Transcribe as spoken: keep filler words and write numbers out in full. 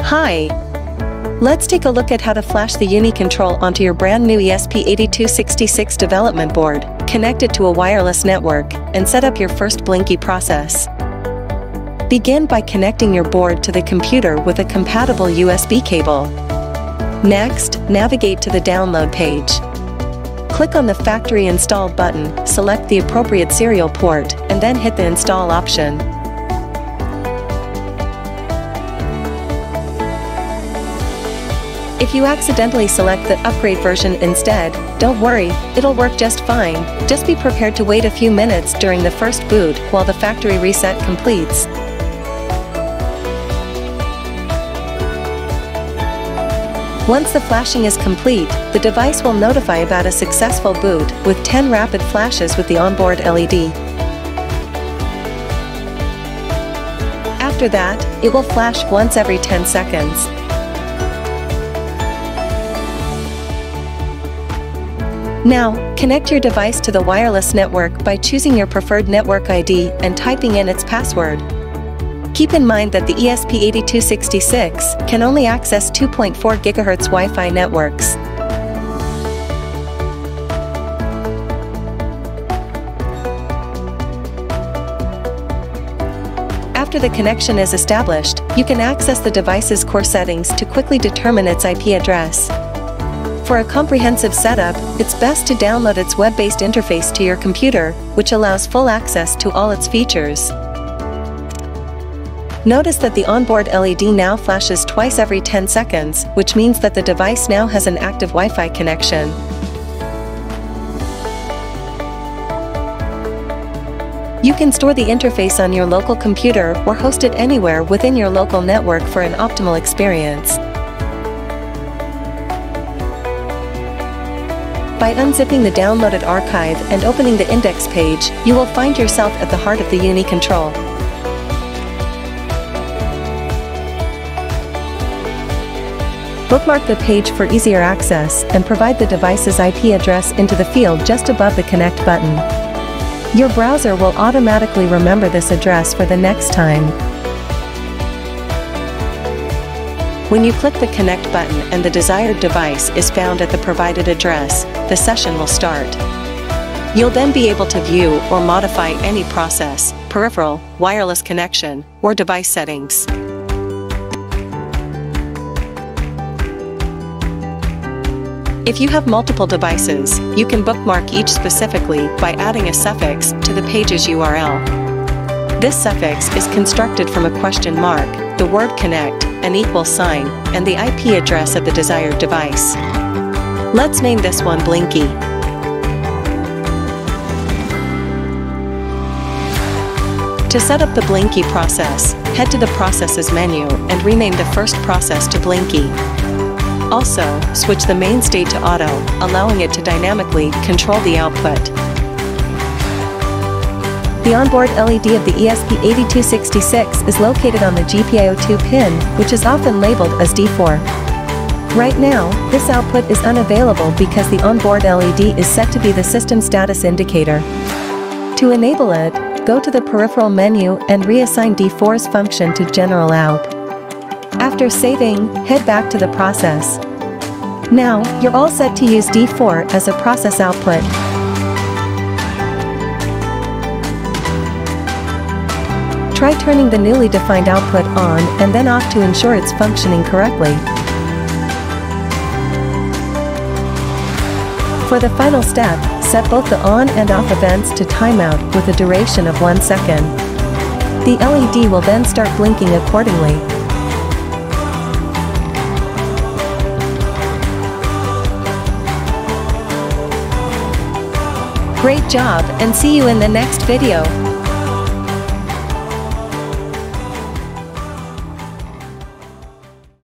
Hi! Let's take a look at how to flash the unicontrol onto your brand new E S P eight two six six development board, connect it to a wireless network, and set up your first Blinky process. Begin by connecting your board to the computer with a compatible U S B cable. Next, navigate to the download page. Click on the Factory Installed button, select the appropriate serial port, and then hit the Install option. If you accidentally select the upgrade version instead, don't worry, it'll work just fine. Just be prepared to wait a few minutes during the first boot while the factory reset completes. Once the flashing is complete, the device will notify about a successful boot with ten rapid flashes with the onboard L E D. After that, it will flash once every ten seconds. Now, connect your device to the wireless network by choosing your preferred network I D and typing in its password. Keep in mind that the E S P eight two six six can only access two point four gigahertz Wi-Fi networks. After the connection is established, you can access the device's core settings to quickly determine its I P address. For a comprehensive setup, it's best to download its web-based interface to your computer, which allows full access to all its features. Notice that the onboard L E D now flashes twice every ten seconds, which means that the device now has an active Wi-Fi connection. You can store the interface on your local computer or host it anywhere within your local network for an optimal experience. By unzipping the downloaded archive and opening the index page, you will find yourself at the heart of the unicontrol. Bookmark the page for easier access and provide the device's I P address into the field just above the Connect button. Your browser will automatically remember this address for the next time. When you click the Connect button and the desired device is found at the provided address, the session will start. You'll then be able to view or modify any process, peripheral, wireless connection, or device settings. If you have multiple devices, you can bookmark each specifically by adding a suffix to the page's U R L. This suffix is constructed from a question mark, the word connect, an equal sign, and the I P address of the desired device. Let's name this one Blinky. To set up the Blinky process, head to the Processes menu and rename the first process to Blinky. Also, switch the main state to Auto, allowing it to dynamically control the output. The onboard L E D of the E S P eight two six six is located on the G P I O two pin, which is often labeled as D four. Right now, this output is unavailable because the onboard L E D is set to be the system status indicator. To enable it, go to the peripheral menu and reassign D four's function to General Out. After saving, head back to the process. Now, you're all set to use D four as a process output. Try turning the newly defined output on and then off to ensure it's functioning correctly. For the final step, set both the on and off events to timeout with a duration of one second. The L E D will then start blinking accordingly. Great job, and see you in the next video.